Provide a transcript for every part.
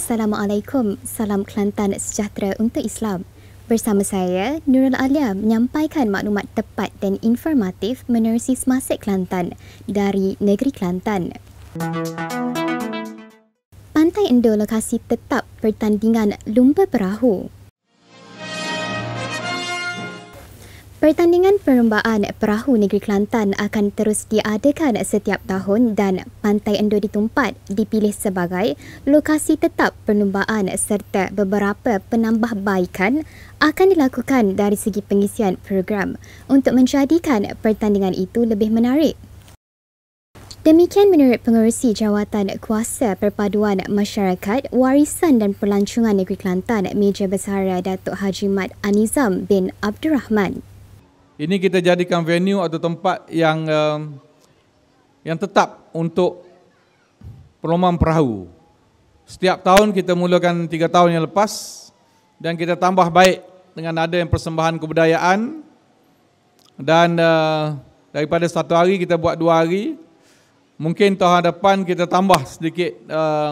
Assalamualaikum, salam Kelantan sejahtera untuk Islam. Bersama saya, Nurul Alia menyampaikan maklumat tepat dan informatif menerusi Semasek Kelantan dari Negeri Kelantan. Pantai Endo lokasi tetap pertandingan Lumba Perahu. Pertandingan perlombaan perahu Negeri Kelantan akan terus diadakan setiap tahun dan Pantai Endo Ditumpat dipilih sebagai lokasi tetap perlombaan serta beberapa penambahbaikan akan dilakukan dari segi pengisian program untuk menjadikan pertandingan itu lebih menarik. Demikian menurut Pengerusi Jawatan Kuasa Perpaduan Masyarakat, Warisan dan Pelancongan Negeri Kelantan, Meja Besara Datuk Haji Mat Anizam bin Abdul Rahman. Ini kita jadikan venue atau tempat yang tetap untuk perlombaan perahu. Setiap tahun kita mulakan 3 tahun yang lepas dan kita tambah baik dengan ada yang persembahan kebudayaan dan daripada 1 hari kita buat 2 hari. Mungkin tahun hadapan kita tambah sedikit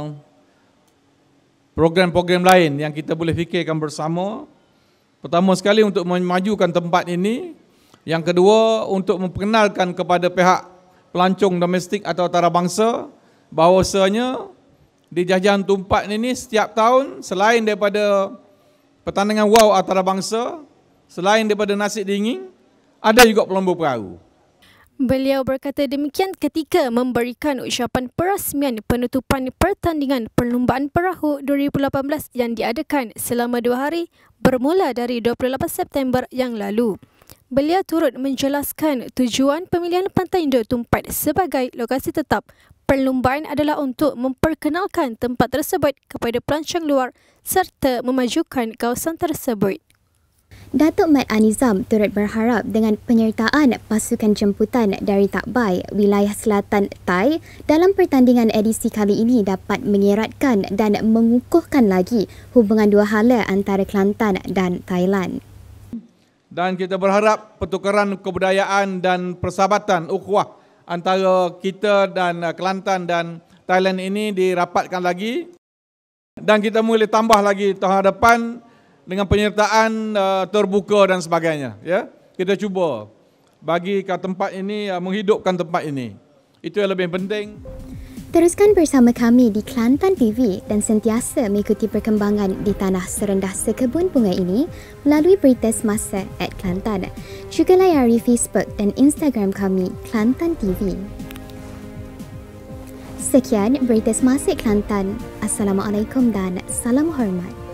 program-program lain yang kita boleh fikirkan bersama. Pertama sekali untuk memajukan tempat ini. Yang kedua, untuk memperkenalkan kepada pihak pelancong domestik atau antarabangsa bahawasanya di Jajahan Tumpat ini setiap tahun selain daripada pertandingan wow antarabangsa, selain daripada nasi dingin, ada juga pelomba perahu. Beliau berkata demikian ketika memberikan ucapan perasmian penutupan pertandingan perlombaan perahu 2018 yang diadakan selama 2 hari bermula dari 28 September yang lalu. Beliau turut menjelaskan tujuan pemilihan Pantai Endo Tumpat sebagai lokasi tetap perlombaan adalah untuk memperkenalkan tempat tersebut kepada pelancong luar serta memajukan kawasan tersebut. Datuk Mat Anizam turut berharap dengan penyertaan pasukan jemputan dari Takbai, wilayah selatan Thai dalam pertandingan edisi kali ini dapat mengeratkan dan mengukuhkan lagi hubungan dua hala antara Kelantan dan Thailand. Dan kita berharap pertukaran kebudayaan dan persahabatan ukhuwah antara kita dan Kelantan dan Thailand ini dirapatkan lagi. Dan kita boleh tambah lagi tahun depan dengan penyertaan terbuka dan sebagainya. Ya, kita cuba bagi ke tempat ini, menghidupkan tempat ini. Itu yang lebih penting. Teruskan bersama kami di Kelantan TV dan sentiasa mengikuti perkembangan di tanah serendah sekebun bunga ini melalui berita semasa @Kelantan. Juga layari Facebook dan Instagram kami Kelantan TV. Sekian berita semasa Kelantan. Assalamualaikum dan salam hormat.